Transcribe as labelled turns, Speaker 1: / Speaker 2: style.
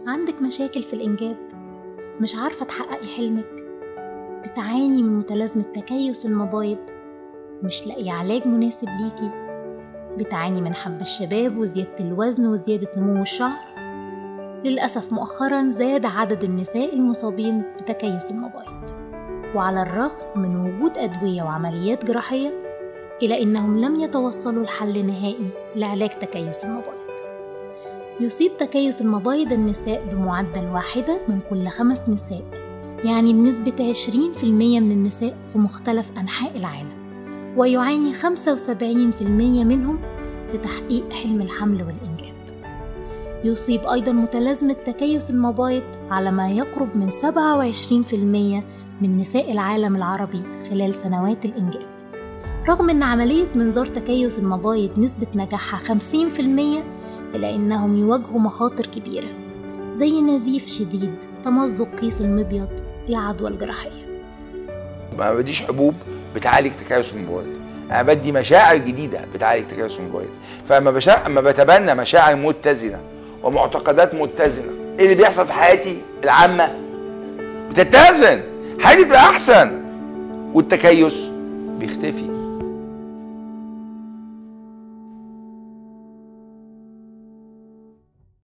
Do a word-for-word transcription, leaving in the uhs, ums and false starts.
Speaker 1: عندك مشاكل في الإنجاب؟ مش عارفة تحققي حلمك؟ بتعاني من متلازمة تكيس المبايض؟ مش لاقي علاج مناسب ليكي؟ بتعاني من حب الشباب وزيادة الوزن وزيادة نمو الشعر؟ للأسف مؤخرا زاد عدد النساء المصابين بتكيس المبايض، وعلى الرغم من وجود أدوية وعمليات جراحية إلا أنهم لم يتوصلوا لحل نهائي لعلاج تكيس المبايض. يصيب تكيس المبايض النساء بمعدل واحدة من كل خمس نساء، يعني بنسبة عشرين في المية من النساء في مختلف أنحاء العالم، ويعاني خمسة وسبعين في المية منهم في تحقيق حلم الحمل والإنجاب. يصيب أيضا متلازمة تكيس المبايض على ما يقرب من سبعة وعشرين في المية من نساء العالم العربي خلال سنوات الإنجاب. رغم أن عملية منظار تكيس المبايض نسبة نجاحها خمسين في المية، إلا أنهم يواجهوا مخاطر كبيرة زي نزيف شديد، تمزق كيس المبيض، العدوى الجراحية.
Speaker 2: ما بديش حبوب بتعالج تكيس المبايض، أنا بدي مشاعر جديدة بتعالج تكيس المبايض. فأما بشا... أما بتبنى مشاعر متزنة ومعتقدات متزنة، إيه اللي بيحصل في حياتي العامة؟ بتتزن، حياتي بتبقى أحسن، والتكيس بيختفي.